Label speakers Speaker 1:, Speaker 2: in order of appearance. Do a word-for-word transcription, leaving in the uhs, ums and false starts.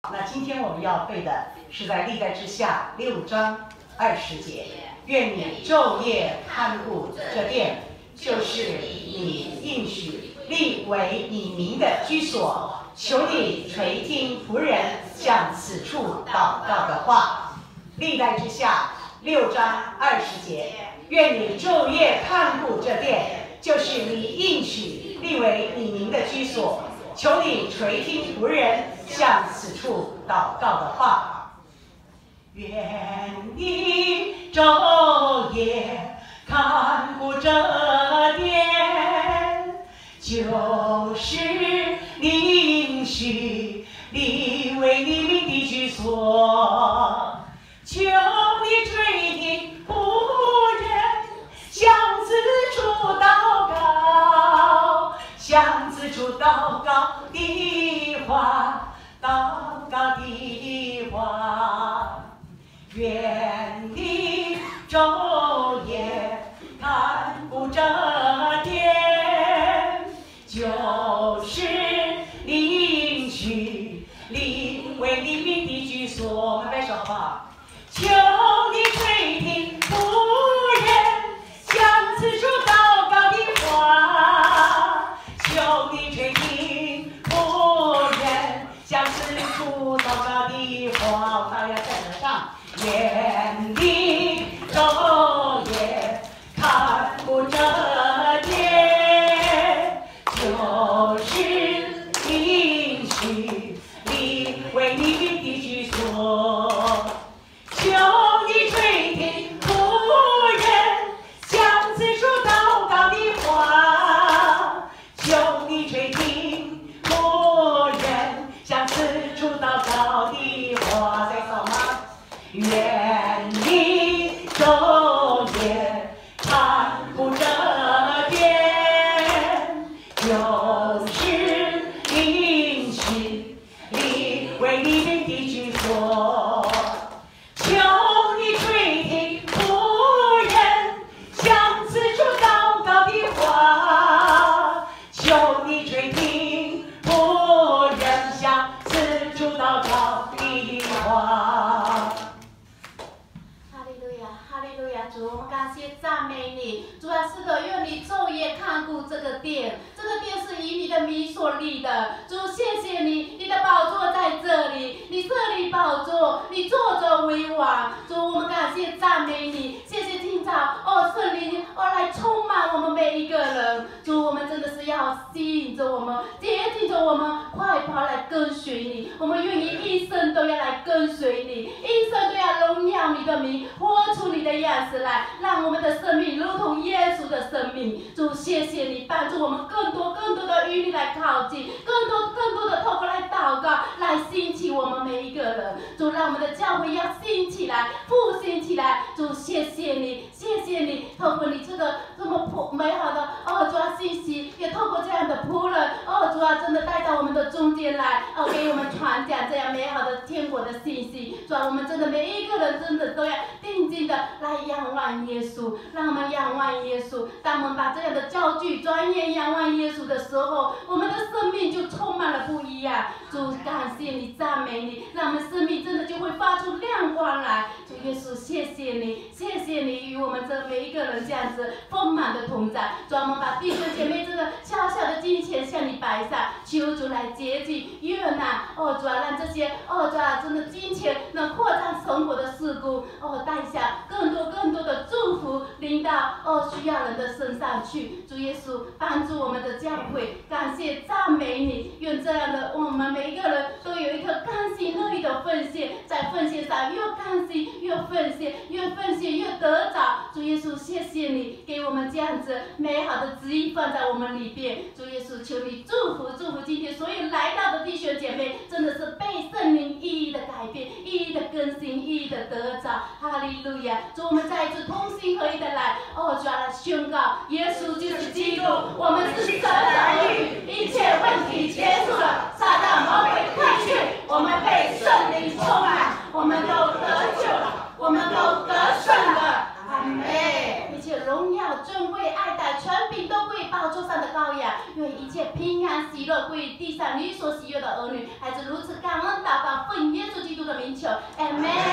Speaker 1: 那今天我们要背的是在历代志下六章二十节，愿你昼夜看顾这殿，就是你应许立为你名的居所，求你垂听仆人向此处祷告的话。历代志下六章二十节，愿你昼夜看顾这殿，就是你应许立为你名的居所，求你垂听仆人向此处祷告的话。愿你昼夜看顾这殿，就是你应许立为你名的居所，求你垂听仆人向此处祷告，向此处祷告的话，祷告的话。愿你昼夜看顾这殿，就是你应许立为你名的居所。我们摆手好不好？求你垂听仆人向此处祷告的话，求你垂听仆人向此处祷告的话。大家站得上。愿你昼夜看顾这殿，就是应许立为你名的居所，求你垂听仆人向此处祷告的话，求你垂听仆人向此处祷告的话。再说吗？愿你昼夜看顾这殿，就是应许立为你名的居所，求你垂听仆人向此处祷告的话，求你垂听仆人向此处祷告的话。
Speaker 2: 主，我们感谢赞美你。主啊，是的，愿你昼夜看顾这个殿，这个殿是以你的名所立的。主，谢谢你，你的宝座在这里，你设立宝座，你坐着为王。主，我们感谢赞美你，谢谢今早哦，圣灵哦来充满我们每一个人。主，我们真的是要吸引着我们，接近着我们，快跑来跟随你。我们愿意一生都要来跟随你，一生都要荣耀你的名，活出你的样子来，让我们的生命如同耶稣的生命。主，谢谢你帮助我们更多更多的与你来靠近，更多更多的透过来祷告，来兴起我们每一个人。主，让我们的教会要兴起来，复兴起来。主，谢谢你，谢谢你，透过你这个这么美好的哦，主啊信息，也透过这样的仆人哦，主啊真的带到我们的中间来哦，给我们传讲这样美好的天国的信息。主啊，我们真的每一个人真的都要定睛的来仰望耶稣，让我们仰望耶稣。当我们把这样的教具专业仰望耶稣的时候，我们的生命就充满了不一样。主，感谢你，赞美你，让我们生命真的就会发出亮光来。主耶稣，谢谢你，谢谢你与我们这每一个人这样子丰满的同在。主啊，我们把弟兄姐妹这个小小的金钱向你摆上，求主来洁净悦纳。哦，主啊，让这些哦，主啊，真的金钱能扩张生活的事故，哦，带下更多更多的祝福临到哦需要人的身上去。主耶稣，帮助我们的教会，感谢赞美你。愿这样的我们每一个人都有一颗甘心乐意的奉献，在奉献上越甘心越奉献，越奉献越得着。主耶稣，谢谢你给我们这样子美好的旨意放在我们里边。主耶稣，求你祝福祝福今天所有来到的弟兄姐妹，真的是被圣灵意义的改变，意义的更新，意义的得着。哈利路亚！主，我们再一次同心合一的来，哦，主要来宣告，耶稣就是基督，我们是神的儿女，一切问题结束了，撒旦魔鬼退去，我们被圣灵充满，我们都得救了，我们都得胜了。阿门。一切荣耀、尊贵、爱戴、权柄都归宝座上的羔羊，愿一切平安喜乐归地上你所喜悦的儿女。孩子如此感恩祷告，奉 ，Amen。